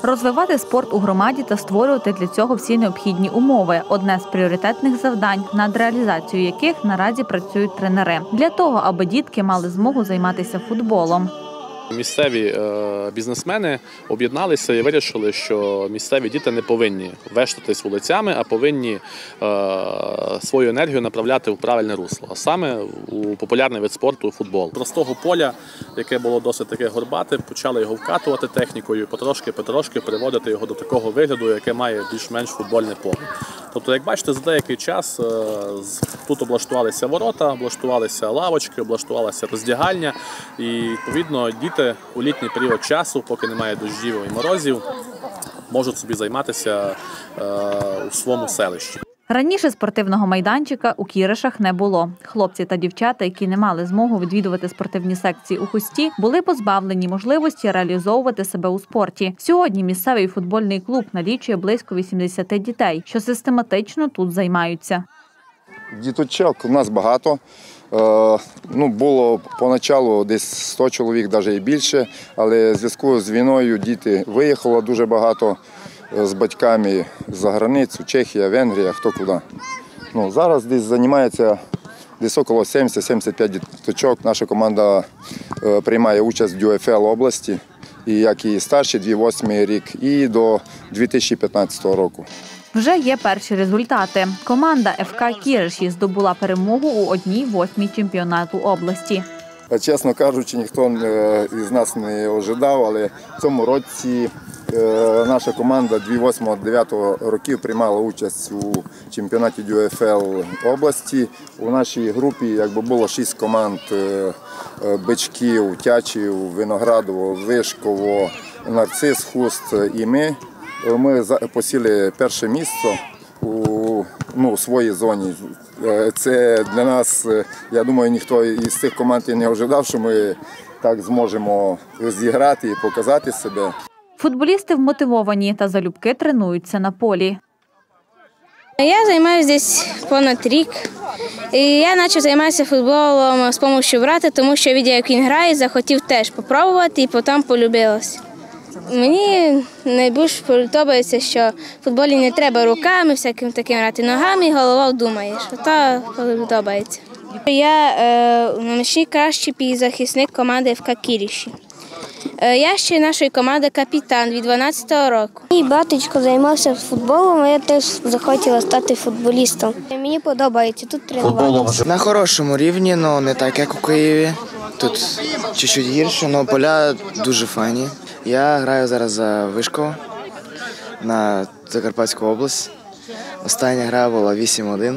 Розвивати спорт у громаді та створювати для цього всі необхідні умови – одне з пріоритетних завдань, над реалізацією яких наразі працюють тренери. Для того, аби дітки мали змогу займатися футболом. Місцеві бізнесмени об'єдналися і вирішили, що місцеві діти не повинні вештатись вулицями, а повинні свою енергію направляти в правильне русло, а саме у популярний вид спорту – футбол. З простого поля, яке було досить таке горбате, почали його вкатувати технікою, потрошки приводити його до такого вигляду, яке має більш-менш футбольне поле. Тобто, як бачите, за деякий час тут облаштувалися ворота, облаштувалися лавочки, облаштувалася роздягальня і, відповідно, діти у літній період часу, поки немає дощів і морозів, можуть собі займатися у своєму селищі. Раніше спортивного майданчика у Кіришах не було. Хлопці та дівчата, які не мали змогу відвідувати спортивні секції у Хусті, були позбавлені можливості реалізовувати себе у спорті. Сьогодні місцевий футбольний клуб налічує близько 80 дітей, що систематично тут займаються. Діточок у нас багато. Було поначалу десь 100 чоловік, навіть і більше, але в зв'язку з війною діти виїхало дуже багато з батьками за границю, Чехія, Венгрія, хто куди. Зараз десь займається десь около 70-75 діточок. Наша команда приймає участь в ДЮФЛ області, як і старші, 2008 рік, і до 2015 року. Вже є перші результати. Команда ФК «Кіриші» здобула перемогу у 1/8 чемпіонату області. Чесно кажучи, ніхто із нас не очікував, але в цьому році наша команда 2008-2009 років приймала участь у чемпіонаті ДЮФЛ області. У нашій групі було 6 команд – Бичків, Тячів, Виноградово, Вишково, Нарцис, Хуст і ми. Ми посіли перше місце у своїй зоні. Це для нас, я думаю, ніхто із цих команд не очікував, що ми так зможемо зіграти і показати себе. Футболісти вмотивовані та залюбки тренуються на полі. Я займаюся десь понад рік. І я почав займатися футболом з допомогою брата, тому що бачив, як він грає, захотів теж спробувати і потім полюбилося. Мені найбільше подобається, що в футболі не треба руками, всяким таким грати, ногами і головою думаєш. Це подобається. Я найкращий півзахисник команди ФК «Кіриші». Я ще нашої команди капітан від 12-го року. Мій батечко займався футболом, а я теж захотіла стати футболістом. Мені подобається тут тренуватися. На хорошому рівні, але не так, як у Києві. Тут чуть-чуть гірше, але поля дуже файні. Я граю зараз за Вишково на Закарпатську область. Остання гра була 8-1.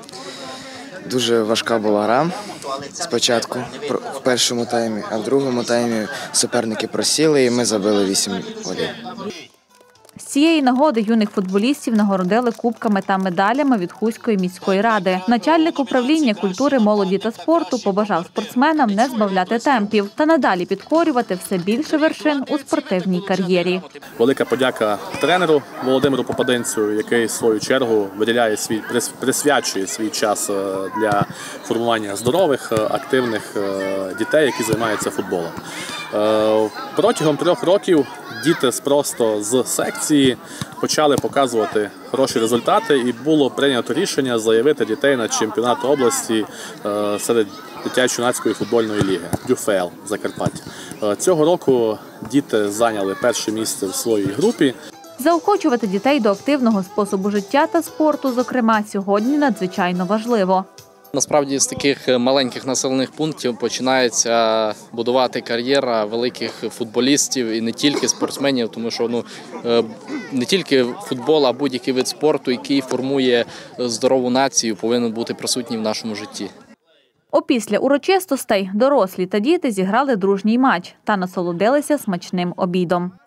Дуже важка була гра спочатку в першому таймі, а в другому таймі суперники просіли і ми забили 8 голів. З цієї нагоди юних футболістів нагородили кубками та медалями від Хуської міської ради. Начальник управління культури, молоді та спорту побажав спортсменам не збавляти темпів та надалі підкорювати все більше вершин у спортивній кар'єрі. Велика подяка тренеру Володимиру Попадинцю, який в свою чергу присвячує свій час для формування здорових, активних дітей, які займаються футболом. Протягом 3 років діти просто з секції почали показувати хороші результати і було прийнято рішення заявити дітей на чемпіонат області серед дитячо-юнацької футбольної ліги ДЮФЛ Закарпаття. Цього року діти зайняли перше місце в своїй групі. Заохочувати дітей до активного способу життя та спорту, зокрема, сьогодні надзвичайно важливо. Насправді з таких маленьких населених пунктів починається будувати кар'єра великих футболістів і не тільки спортсменів, тому що не тільки футбол, а будь-який вид спорту, який формує здорову націю, повинен бути присутній в нашому житті. Опісля урочистостей дорослі та діти зіграли дружній матч та насолодилися смачним обідом.